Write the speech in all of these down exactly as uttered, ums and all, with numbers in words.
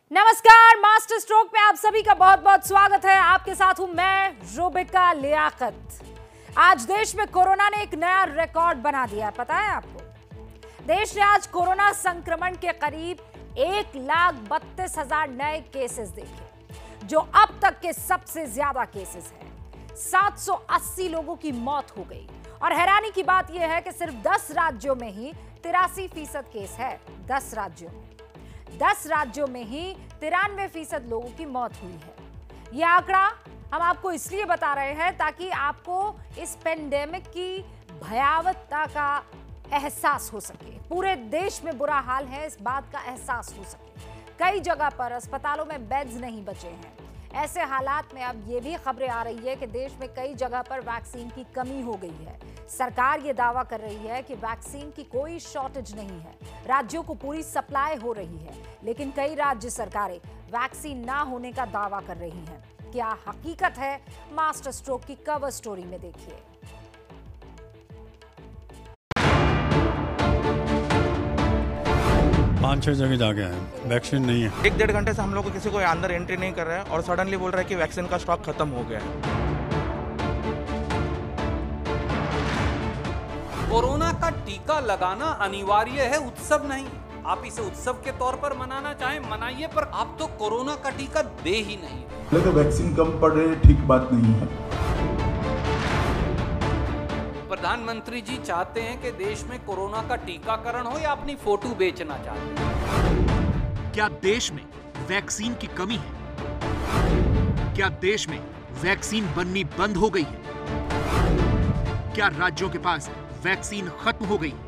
नमस्कार, master stroke पे आप सभी का बहुत बहुत स्वागत है। आपके साथ हूं मैं रूबिका लियाकत। आज देश में कोरोना ने एक नया रिकॉर्ड बना दिया है, पता है आपको? देश ने आज कोरोना संक्रमण के करीब एक लाख बत्तीस हजार नए केसेस देखे, जो अब तक के सबसे ज्यादा केसेस हैं। सात सौ अस्सी लोगों की मौत हो गई और हैरानी की बात यह है कि सिर्फ दस राज्यों में ही तिरासी फीसद केस है। दस राज्यों में दस राज्यों में ही तिरानवे फीसद लोगों की मौत हुई है। यह आंकड़ा हम आपको इसलिए बता रहे हैं ताकि आपको इस पेंडेमिक की भयावहता का एहसास हो सके। पूरे देश में बुरा हाल है, इस बात का एहसास हो सके। कई जगह पर अस्पतालों में बेड्स नहीं बचे हैं। ऐसे हालात में अब ये भी खबरें आ रही है कि देश में कई जगह पर वैक्सीन की कमी हो गई है। सरकार ये दावा कर रही है कि वैक्सीन की कोई शॉर्टेज नहीं है, राज्यों को पूरी सप्लाई हो रही है, लेकिन कई राज्य सरकारें वैक्सीन ना होने का दावा कर रही हैं। क्या हकीकत है? मास्टर स्ट्रोक की कवर स्टोरी में देखिए। पाँच छह जगह जाके आए, वैक्सीन नहीं है। एक डेढ़ घंटे से हम लोग को किसी को अंदर एंट्री नहीं कर रहा है और सडनली बोल रहा है कि वैक्सीन का स्टॉक खत्म हो गया है। कोरोना का टीका लगाना अनिवार्य है, उत्सव नहीं। आप इसे उत्सव के तौर पर मनाना चाहें मनाइए, पर आप तो कोरोना का टीका दे ही नहीं। लेकिन वैक्सीन कम पड़ रही है, ठीक बात नहीं है। प्रधानमंत्री जी चाहते हैं कि देश में कोरोना का टीकाकरण हो या अपनी फोटो बेचना चाहते हैं? क्या देश में वैक्सीन की कमी है? क्या देश में वैक्सीन बननी बंद हो गई है? क्या राज्यों के पास वैक्सीन खत्म हो गई?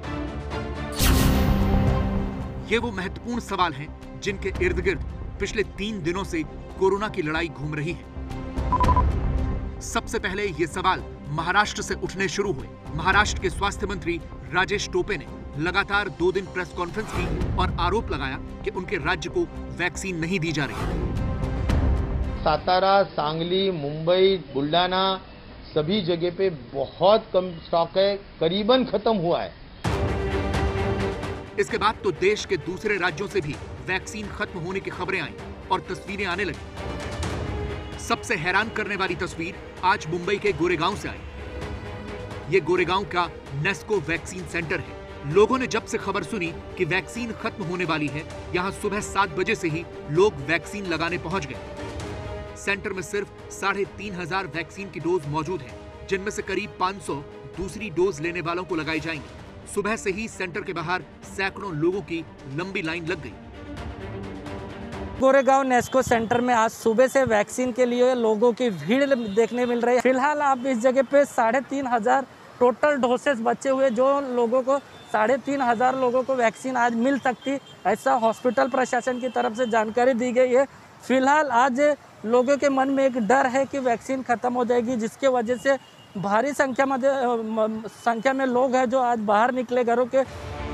ये वो महत्वपूर्ण सवाल हैं जिनके इर्द गिर्द पिछले तीन दिनों से कोरोना की लड़ाई घूम रही है। सबसे पहले ये सवाल महाराष्ट्र से उठने शुरू हुए। महाराष्ट्र के स्वास्थ्य मंत्री राजेश टोपे ने लगातार दो दिन प्रेस कॉन्फ्रेंस की और आरोप लगाया कि उनके राज्य को वैक्सीन नहीं दी जा रही। सातारा, सांगली, मुंबई, बुल्डाना सभी जगह पे बहुत कम स्टॉक है, करीबन खत्म हुआ है। इसके बाद तो देश के दूसरे राज्यों से भी वैक्सीन खत्म होने की खबरें आईं और तस्वीरें आने लगी। सबसे हैरान करने वाली तस्वीर आज मुंबई के गोरेगांव से आई। ये गोरेगांव का नेस्को वैक्सीन सेंटर है। लोगों ने जब से खबर सुनी कि वैक्सीन खत्म होने वाली है, यहां सुबह सात बजे से ही लोग वैक्सीन लगाने पहुंच गए। सेंटर में सिर्फ साढ़े तीन हजार वैक्सीन की डोज मौजूद है, जिनमें से करीब पाँच सौ दूसरी डोज लेने वालों को लगाई जाएंगी। सुबह से ही सेंटर के बाहर सैकड़ों लोगों की लंबी लाइन लग गई। गोरेगांव नेस्को सेंटर में आज सुबह से वैक्सीन के लिए लोगों की भीड़ देखने मिल रही है। फिलहाल आप इस जगह पे साढ़े तीन हजार टोटल डोसेस बचे हुए, जो लोगों को साढ़े तीन हजार लोगों को वैक्सीन आज मिल सकती, ऐसा हॉस्पिटल प्रशासन की तरफ से जानकारी दी गई है। फिलहाल आज लोगों के मन में एक डर है कि वैक्सीन खत्म हो जाएगी, जिसके वजह से भारी संख्या में संख्या में लोग हैं जो आज बाहर निकले घरों के।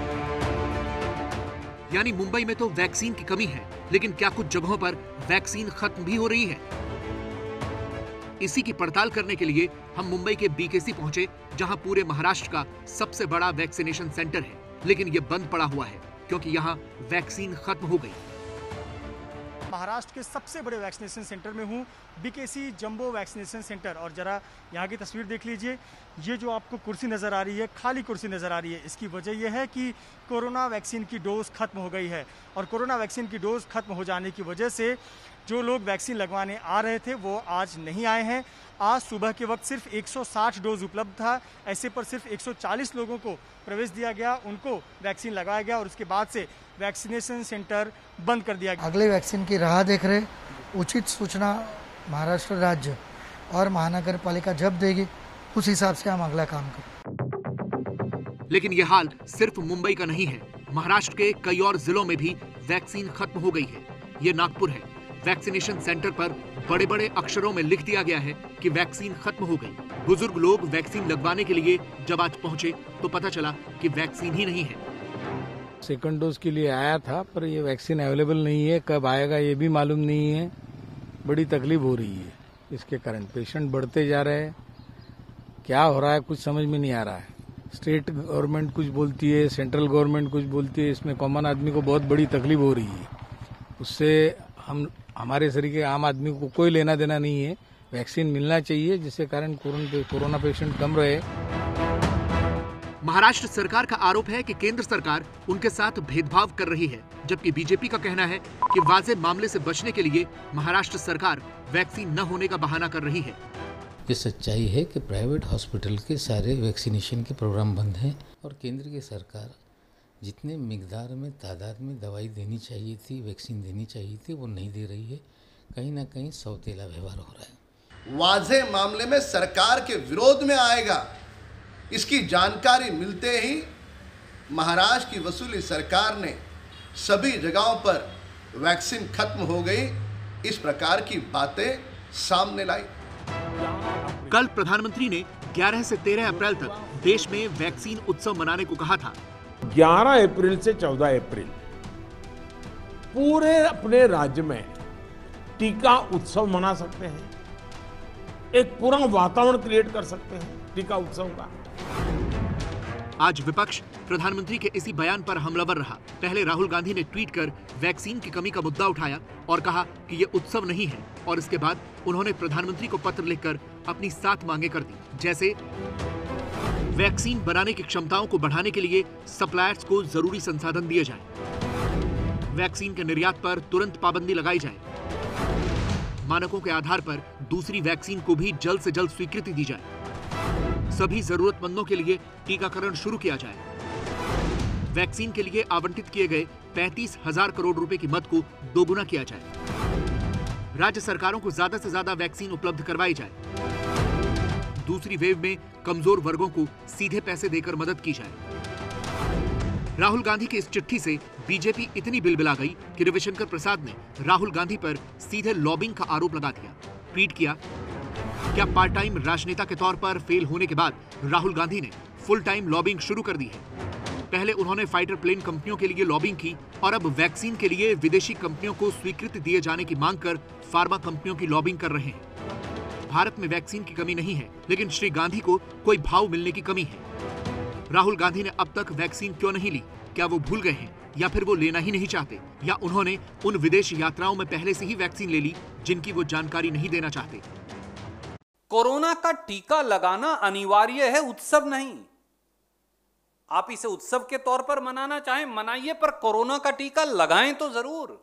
यानी मुंबई में तो वैक्सीन की कमी है, लेकिन क्या कुछ जगहों पर वैक्सीन खत्म भी हो रही है? इसी की पड़ताल करने के लिए हम मुंबई के बीकेसी पहुंचे, जहां पूरे महाराष्ट्र का सबसे बड़ा वैक्सीनेशन सेंटर है, लेकिन यह बंद पड़ा हुआ है क्योंकि यहां वैक्सीन खत्म हो गई। महाराष्ट्र के सबसे बड़े वैक्सीनेशन सेंटर में हूँ, बीकेसी जंबो वैक्सीनेशन सेंटर। और जरा यहाँ की तस्वीर देख लीजिए। ये जो आपको कुर्सी नज़र आ रही है, खाली कुर्सी नज़र आ रही है, इसकी वजह यह है कि कोरोना वैक्सीन की डोज खत्म हो गई है। और कोरोना वैक्सीन की डोज खत्म हो जाने की वजह से जो लोग वैक्सीन लगवाने आ रहे थे वो आज नहीं आए हैं। आज सुबह के वक्त सिर्फ एक सौ साठ डोज उपलब्ध था। ऐसे पर सिर्फ एक सौ चालीस लोगों को प्रवेश दिया गया, उनको वैक्सीन लगाया गया और उसके बाद से वैक्सीनेशन सेंटर बंद कर दिया गया। अगले वैक्सीन की राह देख रहे, उचित सूचना महाराष्ट्र राज्य और महानगर पालिका जब देगी, उस हिसाब से हम अगला काम करें। लेकिन यह हाल सिर्फ मुंबई का नहीं है। महाराष्ट्र के कई और जिलों में भी वैक्सीन खत्म हो गई है। ये नागपुर है। वैक्सीनेशन सेंटर पर बड़े बड़े अक्षरों में लिख दिया गया है कि वैक्सीन खत्म हो गई। बुजुर्ग लोग वैक्सीन लगवाने के लिए जब आज पहुंचे तो पता चला कि वैक्सीन ही नहीं है। सेकंड डोज के लिए आया था, पर ये वैक्सीन अवेलेबल नहीं है, कब आएगा ये भी मालूम नहीं है। बड़ी तकलीफ हो रही है इसके कारण। पेशेंट बढ़ते जा रहे हैं, क्या हो रहा है कुछ समझ में नहीं आ रहा है। स्टेट गवर्नमेंट कुछ बोलती है, सेंट्रल गवर्नमेंट कुछ बोलती है, इसमें कॉमन आदमी को बहुत बड़ी तकलीफ हो रही है। उससे हम हमारे शरीर के आम आदमी को कोई लेना देना नहीं है। वैक्सीन मिलना चाहिए जिससे कारण कोरोना पेशेंट कम रहे। महाराष्ट्र सरकार का आरोप है कि केंद्र सरकार उनके साथ भेदभाव कर रही है, जबकि बीजेपी का कहना है कि वाज़े मामले से बचने के लिए महाराष्ट्र सरकार वैक्सीन न होने का बहाना कर रही है। ये सच्चाई है कि प्राइवेट हॉस्पिटल के सारे वैक्सीनेशन के प्रोग्राम बंद हैं और केंद्र की सरकार जितने मिकदार में तादाद में दवाई देनी चाहिए थी, वैक्सीन देनी चाहिए थी, वो नहीं दे रही है। कहीं ना कहीं सौतेला व्यवहार हो रहा है। वाजे मामले में सरकार के विरोध में आएगा, इसकी जानकारी मिलते ही महाराष्ट्र की वसूली सरकार ने सभी जगहों पर वैक्सीन खत्म हो गई, इस प्रकार की बातें सामने लाई। कल प्रधानमंत्री ने ग्यारह से तेरह अप्रैल तक देश में वैक्सीन उत्सव मनाने को कहा था। ग्यारह अप्रैल से चौदह अप्रैल पूरे अपने राज्य में टीका उत्सव मना सकते हैं, एक पूरा वातावरण क्रिएट कर सकते हैं टीका उत्सव का। आज विपक्ष प्रधानमंत्री के इसी बयान पर हमलावर रहा। पहले राहुल गांधी ने ट्वीट कर वैक्सीन की कमी का मुद्दा उठाया और कहा कि ये उत्सव नहीं है, और इसके बाद उन्होंने प्रधानमंत्री को पत्र लिखकर अपनी सात मांगे कर दी, जैसे वैक्सीन बनाने की क्षमताओं को बढ़ाने के लिए सप्लायर्स को जरूरी संसाधन दिए जाए, वैक्सीन के निर्यात पर तुरंत पाबंदी लगाई जाए, मानकों के आधार पर दूसरी वैक्सीन को भी जल्द से जल्द स्वीकृति दी जाए, सभी जरूरतमंदों के लिए टीकाकरण शुरू किया जाए, वैक्सीन के लिए आवंटित किए गए पैंतीस हजार करोड़ रुपए की मद को दोगुना किया जाए, राज्य सरकारों को ज्यादा से ज्यादा वैक्सीन उपलब्ध करवाई जाए, दूसरी वेव में कमजोर वर्गों को सीधे पैसे देकर मदद की जाए। राहुल गांधी की इस चिट्ठी से बीजेपी इतनी बिलबिला गई कि रविशंकर प्रसाद ने राहुल गांधी पर सीधे लॉबिंग का आरोप लगा दिया। ट्वीट किया, क्या पार्ट टाइम राजनेता के तौर पर फेल होने के बाद राहुल गांधी ने फुल टाइम लॉबिंग शुरू कर दी है? पहले उन्होंने फाइटर प्लेन कंपनियों के लिए लॉबिंग की और अब वैक्सीन के लिए विदेशी कंपनियों को स्वीकृति दिए जाने की मांग कर फार्मा कंपनियों की लॉबिंग कर रहे हैं। भारत में वैक्सीन की कमी नहीं है, लेकिन श्री गांधी को कोई भाव मिलने की कमी है। राहुल गांधी ने अब तक वैक्सीन क्यों नहीं ली? क्या वो भूल गए हैं, या फिर वो लेना ही नहीं चाहते, या उन्होंने उन विदेश यात्राओं में पहले से ही वैक्सीन ले ली जिनकी वो जानकारी नहीं देना चाहते? कोरोना का टीका लगाना अनिवार्य है, उत्सव नहीं। आप इसे उत्सव के तौर पर मनाना चाहें मनाइए, पर कोरोना का टीका लगाएं तो जरूर।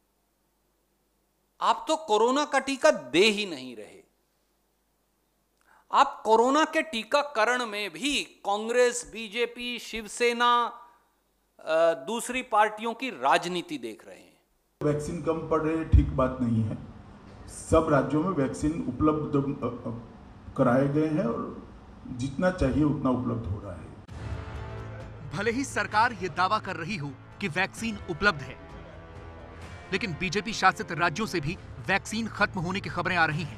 आप तो कोरोना का टीका दे ही नहीं रहे। आप कोरोना के टीकाकरण में भी कांग्रेस, बीजेपी, शिवसेना, दूसरी पार्टियों की राजनीति देख रहे हैं। वैक्सीन कम पड़ रही ठीक बात नहीं है। सब राज्यों में वैक्सीन उपलब्ध कराए गए हैं और जितना चाहिए उतना उपलब्ध हो रहा है। भले ही सरकार ये दावा कर रही हो कि वैक्सीन उपलब्ध है, लेकिन बीजेपी शासित राज्यों से भी वैक्सीन खत्म होने की खबरें आ रही हैं।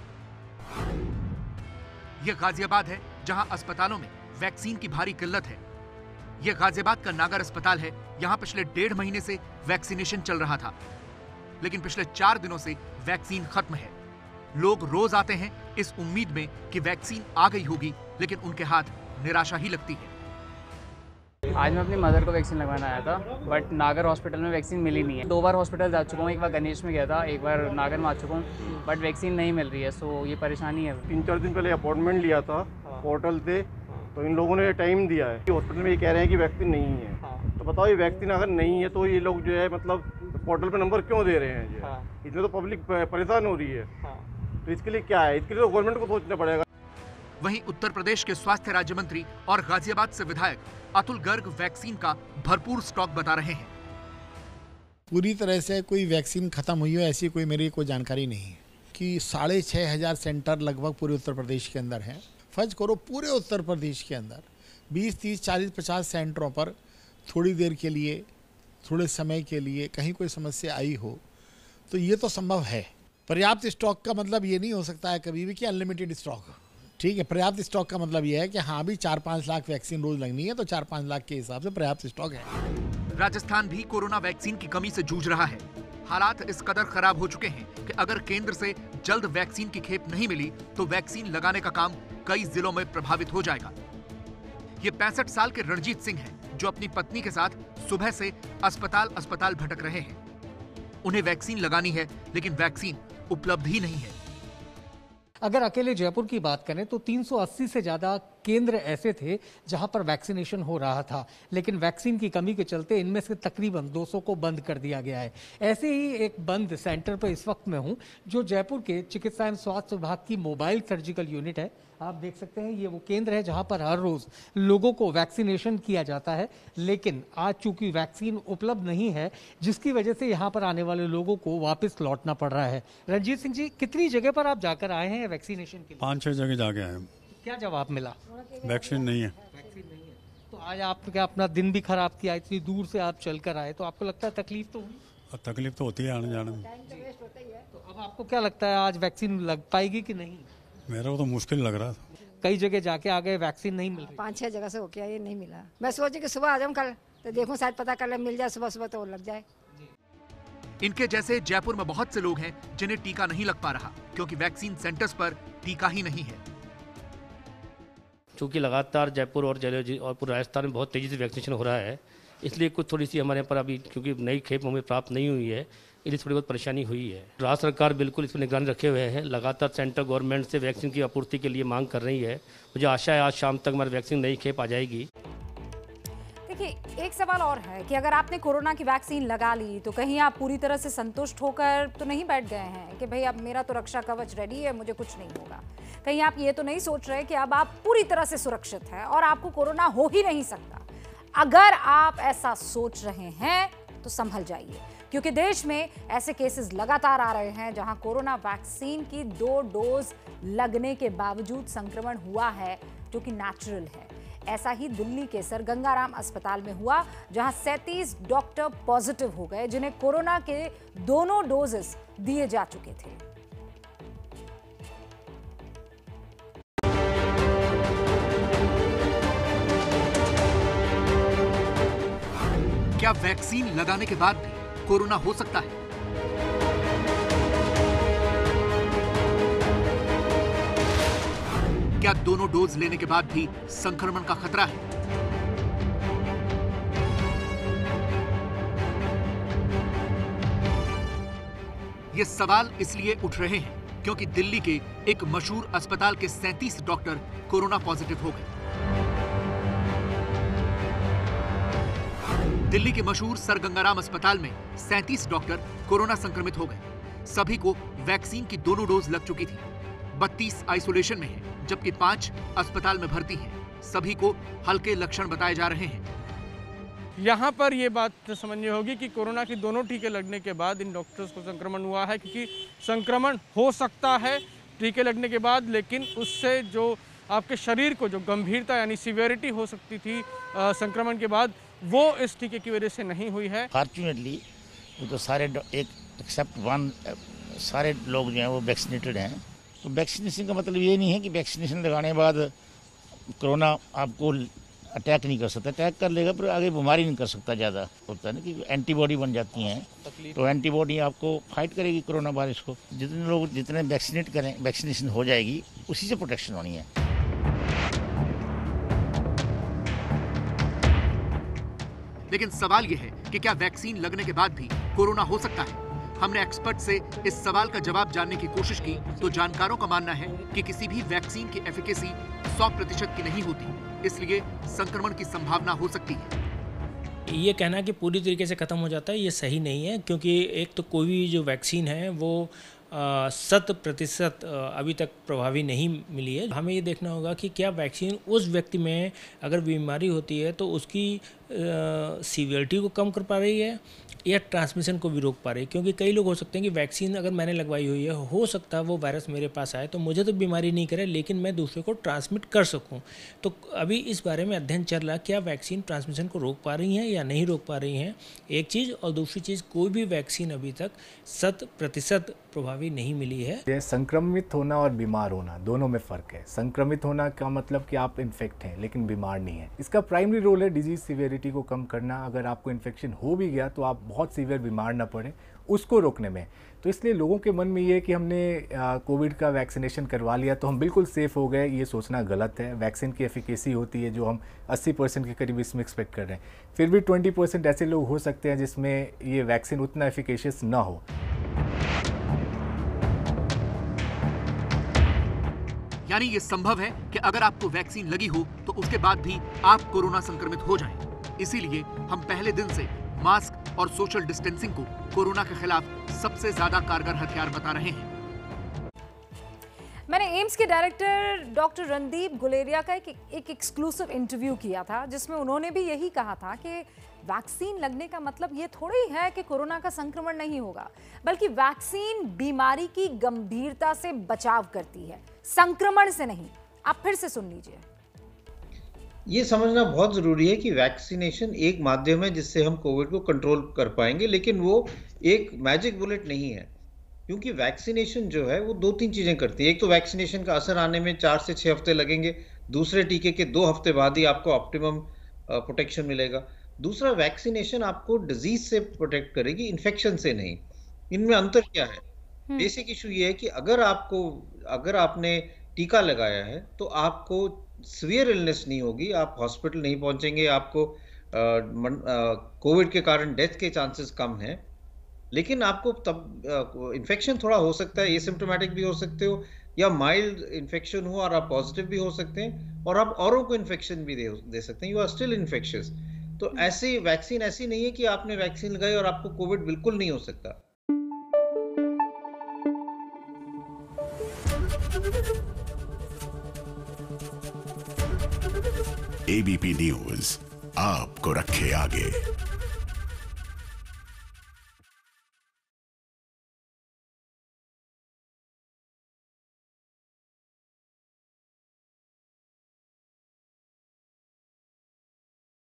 यह गाजियाबाद है, जहां अस्पतालों में वैक्सीन की भारी किल्लत है। यह गाजियाबाद का नागर अस्पताल है। यहां पिछले डेढ़ महीने से वैक्सीनेशन चल रहा था, लेकिन पिछले चार दिनों से वैक्सीन खत्म है। लोग रोज आते हैं इस उम्मीद में कि वैक्सीन आ गई होगी, लेकिन उनके हाथ निराशा ही लगती है। आज मैं अपनी मदर को वैक्सीन लगवाना आया था, बट नागर हॉस्पिटल में वैक्सीन मिली नहीं है। दो बार हॉस्पिटल जा चुका हूँ, एक बार गणेश में गया था, एक बार नागर में आ चुका हूँ, बट वैक्सीन नहीं मिल रही है। सो ये परेशानी है। तीन चार दिन पहले अपॉइंटमेंट लिया था पोर्टल से, तो इन लोगों ने टाइम दिया है। हॉस्पिटल में ये कह रहे हैं कि वैक्सीन नहीं है। तो बताओ, ये वैक्सीन अगर नहीं है तो ये लोग जो है मतलब पोर्टल पर नंबर क्यों दे रहे हैं? इसमें तो पब्लिक परेशान हो रही है। तो इसके लिए क्या है? इसके लिए तो गवर्नमेंट को सोचना पड़ेगा। वहीं उत्तर प्रदेश के स्वास्थ्य राज्य मंत्री और गाजियाबाद से विधायक अतुल गर्ग वैक्सीन का भरपूर स्टॉक बता रहे हैं। पूरी तरह से कोई वैक्सीन खत्म हुई हो ऐसी कोई मेरी कोई जानकारी नहीं है कि साढ़े छः हजार सेंटर लगभग पूरे उत्तर प्रदेश के अंदर हैं। फर्ज करो पूरे उत्तर प्रदेश के अंदर बीस तीस चालीस पचास सेंटरों पर थोड़ी देर के लिए, थोड़े समय के लिए कहीं कोई समस्या आई हो तो ये तो संभव है। पर्याप्त स्टॉक का मतलब ये नहीं हो सकता है कभी भी कि अनलिमिटेड स्टॉक। ठीक है, पर्याप्त स्टॉक का मतलब यह है कि हाँ भी चार पाँच लाख वैक्सीन रोज लगनी है तो चार पाँच लाख के हिसाब से पर्याप्त स्टॉक है। राजस्थान भी कोरोना वैक्सीन की कमी से जूझ रहा है। हालात इस कदर खराब हो चुके हैं कि अगर केंद्र से जल्द वैक्सीन की खेप नहीं मिली तो वैक्सीन लगाने का काम कई जिलों में प्रभावित हो जाएगा। ये पैंसठ साल के रणजीत सिंह हैं, जो अपनी पत्नी के साथ सुबह से अस्पताल अस्पताल भटक रहे हैं। उन्हें वैक्सीन लगानी है, लेकिन वैक्सीन उपलब्ध ही नहीं है। अगर अकेले जयपुर की बात करें तो तीन सौ अस्सी से ज्यादा केंद्र ऐसे थे जहां पर वैक्सीनेशन हो रहा था, लेकिन वैक्सीन की कमी के चलते इनमें से तकरीबन दो सौ को बंद कर दिया गया है। ऐसे ही एक बंद सेंटर पर इस वक्त मैं हूं, जो जयपुर के चिकित्सा एवं स्वास्थ्य विभाग की मोबाइल सर्जिकल यूनिट है। आप देख सकते हैं ये वो केंद्र है जहां पर हर रोज लोगों को वैक्सीनेशन किया जाता है, लेकिन आज चूंकि वैक्सीन उपलब्ध नहीं है, जिसकी वजह से यहां पर आने वाले लोगों को वापस लौटना पड़ रहा है। रंजीत सिंह जी, कितनी जगह पर आप जाकर आए हैं वैक्सीनेशन के लिए? पाँच छः जगह जाके आए हैं। क्या जवाब मिला? वैक्सीन नहीं है। वैक्सीन नहीं है। तो आज आपने क्या अपना दिन भी खराब किया, इतनी दूर से आप चल कर आए, तो आपको लगता है तकलीफ तो हुई? तकलीफ तो होती है आने जाने में। तो अब आपको क्या लगता है आज वैक्सीन लग पाएगी कि नहीं? मेरा को तो मुश्किल लग रहा था। कई जगह जाके आ गए, वैक्सीन नहीं मिल रही। पाँच छह जगह से होके आए, नहीं मिला। मैं सोची कि सुबह आ जाऊँ कल, तो देखूं शायद पता कर ले मिल जाए, सुबह सुबह तो लग जाए। इनके जैसे जयपुर में बहुत से लोग हैं जिन्हें टीका नहीं लग पा रहा, क्योंकि वैक्सीन सेंटर्स पर टीका ही नहीं है। चूँकि लगातार जयपुर और जयपुर और पूरे राजस्थान में बहुत तेज़ी से वैक्सीनेशन हो रहा है, इसलिए कुछ थोड़ी सी हमारे यहाँ पर अभी क्योंकि नई खेप हमें प्राप्त नहीं हुई है, इसलिए थोड़ी बहुत परेशानी हुई है। राज्य सरकार बिल्कुल इस पर निगरानी रखे हुए हैं, लगातार सेंट्रल गवर्नमेंट से वैक्सीन की आपूर्ति के लिए मांग कर रही है। मुझे आशा है आज शाम तक हमारी वैक्सीन नई खेप आ जाएगी। देखिए, एक सवाल और है कि अगर आपने कोरोना की वैक्सीन लगा ली तो कहीं आप पूरी तरह से संतुष्ट होकर तो नहीं बैठ गए हैं कि भाई अब मेरा तो रक्षा कवच रेडी है, मुझे कुछ नहीं होगा। कहीं आप ये तो नहीं सोच रहे कि अब आप पूरी तरह से सुरक्षित हैं और आपको कोरोना हो ही नहीं सकता। अगर आप ऐसा सोच रहे हैं तो संभल जाइए, क्योंकि देश में ऐसे केसेस लगातार आ रहे हैं जहां कोरोना वैक्सीन की दो डोज लगने के बावजूद संक्रमण हुआ है, जो कि नेचुरल है। ऐसा ही दिल्ली के सर गंगाराम अस्पताल में हुआ, जहां सैंतीस डॉक्टर पॉजिटिव हो गए जिन्हें कोरोना के दोनों डोजेस दिए जा चुके थे। क्या वैक्सीन लगाने के बाद भी कोरोना हो सकता है? क्या दोनों डोज लेने के बाद भी संक्रमण का खतरा है? ये सवाल इसलिए उठ रहे हैं क्योंकि दिल्ली के एक मशहूर अस्पताल के सैंतीस डॉक्टर कोरोना पॉजिटिव हो गए। दिल्ली के मशहूर सर गंगाराम अस्पताल में सैंतीस डॉक्टर कोरोना संक्रमित हो गए। सभी को वैक्सीन की दोनों डोज लग चुकी थी। बत्तीस आइसोलेशन में हैं, जबकि पांच अस्पताल में भर्ती हैं। सभी को हल्के लक्षण बताए जा रहे हैं। यहाँ पर ये बात समझनी होगी कि कोरोना के दोनों टीके लगने के बाद इन डॉक्टर्स को संक्रमण हुआ है, क्योंकि संक्रमण हो सकता है टीके लगने के बाद, लेकिन उससे जो आपके शरीर को जो गंभीरता यानी सीवियरिटी हो सकती थी आ, संक्रमण के बाद, वो इस टीके की वजह से नहीं हुई है। फॉर्चुनेटली तो सारे एक एक्सेप्ट वन सारे लोग जो हैं वो वैक्सीनेटेड हैं। तो वैक्सीनेशन का मतलब ये नहीं है कि वैक्सीनेशन लगाने के बाद कोरोना आपको अटैक नहीं कर सकता। अटैक कर लेगा पर आगे बीमारी नहीं कर सकता। ज़्यादा होता है ना कि एंटीबॉडी बन जाती हैं, तो एंटीबॉडी आपको फाइट करेगी कोरोना वायरस को। जितने लोग जितने वैक्सीनेट करें, वैक्सीनेशन हो जाएगी, उसी से प्रोटेक्शन होनी है। लेकिन सवाल यह है कि क्या वैक्सीन लगने के बाद भी कोरोना हो सकता है? हमने एक्सपर्ट से इस सवाल का जवाब जानने की कोशिश की, तो जानकारों का मानना है कि किसी भी वैक्सीन की एफिकेसी सौ प्रतिशत की नहीं होती, इसलिए संक्रमण की संभावना हो सकती है। ये कहना कि पूरी तरीके से खत्म हो जाता है, ये सही नहीं है, क्योंकि एक तो कोई भी जो वैक्सीन है वो शत प्रतिशत अभी तक प्रभावी नहीं मिली है। हमें ये देखना होगा कि क्या वैक्सीन उस व्यक्ति में अगर बीमारी होती है तो उसकी सीवियरिटी को कम कर पा रही है या ट्रांसमिशन को भी रोक पा रही है। क्योंकि कई लोग हो सकते हैं कि वैक्सीन अगर मैंने लगवाई हुई है, हो सकता है वो वायरस मेरे पास आए तो मुझे तो बीमारी नहीं करे, लेकिन मैं दूसरे को ट्रांसमिट कर सकूं। तो अभी इस बारे में अध्ययन चल रहा है, क्या वैक्सीन ट्रांसमिशन को रोक पा रही हैं या नहीं रोक पा रही हैं, एक चीज़। और दूसरी चीज़, कोई भी वैक्सीन अभी तक शत प्रतिशत प्रभावी प्रभावी नहीं मिली है। ये संक्रमित होना और बीमार होना दोनों में फ़र्क है। संक्रमित होना का मतलब कि आप इन्फेक्ट हैं लेकिन बीमार नहीं हैं। इसका प्राइमरी रोल है डिजीज़ सीवियरिटी को कम करना। अगर आपको इन्फेक्शन हो भी गया तो आप बहुत सीवियर बीमार ना पड़े, उसको रोकने में। तो इसलिए लोगों के मन में ये है कि हमने कोविड का वैक्सीनेशन करवा लिया तो हम बिल्कुल सेफ़ हो गए, ये सोचना गलत है। वैक्सीन की एफिकेसी होती है जो हम अस्सी परसेंट के करीब इसमें एक्सपेक्ट कर रहे हैं। फिर भी बीस परसेंट ऐसे लोग हो सकते हैं जिसमें ये वैक्सीन उतना एफिकेशियस ना हो। यानी ये संभव है कि अगर आपको वैक्सीन लगी हो तो उसके बाद भी आप कोरोना संक्रमित हो जाएं। इसीलिए हम पहले दिन से मास्क और सोशल डिस्टेंसिंग को कोरोना के खिलाफ सबसे ज्यादा कारगर हथियार बता रहे हैं। मैंने एम्स के डायरेक्टर डॉक्टर रणदीप गुलेरिया का एक एक एक्सक्लूसिव इंटरव्यू किया था जिसमें उन्होंने भी यही कहा था कि वैक्सीन लगने का मतलब ये थोड़ी है कि कोरोना का संक्रमण नहीं होगा, बल्कि वैक्सीन बीमारी की गंभीरता से बचाव करती है, संक्रमण से नहीं। आप फिर से सुन लीजिए। ये समझना बहुत ज़रूरी है कि वैक्सीनेशन एक माध्यम है जिससे हम कोविड को कंट्रोल कर पाएंगे, लेकिन वो एक मैजिक बुलेट नहीं है। क्योंकि वैक्सीनेशन जो है वो दो तीन चीज़ें करती है। एक तो वैक्सीनेशन का असर आने में चार से छः हफ्ते लगेंगे, दूसरे टीके के दो हफ्ते बाद ही आपको ऑप्टिमम प्रोटेक्शन मिलेगा। दूसरा, वैक्सीनेशन आपको डिजीज से प्रोटेक्ट करेगी, इन्फेक्शन से नहीं। इनमें अंतर क्या है? बेसिक इशू ये है कि अगर आपको अगर आपने टीका लगाया है तो आपको सीवियर इलनेस नहीं होगी, आप हॉस्पिटल नहीं पहुंचेंगे, आपको कोविड के कारण डेथ के चांसेस कम हैं। लेकिन आपको तब इन्फेक्शन थोड़ा हो सकता है, एसिम्प्टोमेटिक भी हो सकते हो या माइल्ड इन्फेक्शन हो और आप पॉजिटिव भी हो सकते हैं और आप औरों को इन्फेक्शन भी दे, दे सकते हैं। You are still infectious. तो ऐसी वैक्सीन ऐसी नहीं है कि आपने वैक्सीन लगाई और आपको कोविड बिल्कुल नहीं हो सकता। एबीपी न्यूज आपको रखे आगे।